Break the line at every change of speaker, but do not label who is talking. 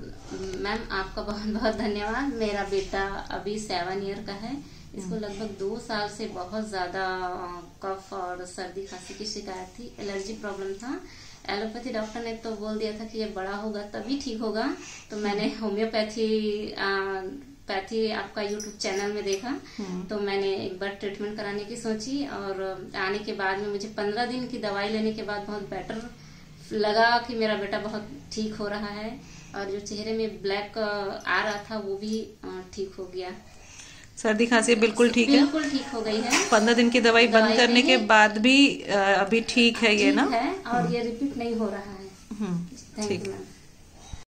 Ma'am आपका बहुत बहुत धन्यवाद। मेरा बेटा अभी 7 ईयर का है। इसको लगभग 2 साल से बहुत ज्यादा कफ और सर्दी खांसी की शिकायत थी, एलर्जी प्रॉब्लम था। एलोपैथी डॉक्टर ने तो बोल दिया था कि ये बड़ा होगा तभी ठीक होगा। तो मैंने होम्योपैथी आपका यूट्यूब चैनल में देखा, तो मैंने एक बार ट्रीटमेंट कराने की सोची और आने के बाद में मुझे 15 दिन की दवाई लेने के बाद बहुत बेटर लगा कि मेरा बेटा बहुत ठीक हो रहा है और जो चेहरे में ब्लैक आ रहा था वो भी ठीक हो गया।
सर्दी खांसी बिल्कुल ठीक है,
बिल्कुल ठीक हो गई है।
15 दिन की दवाई बंद करने के बाद भी अभी ठीक है ये ना?
है और ये रिपीट नहीं हो रहा है।
ठीक।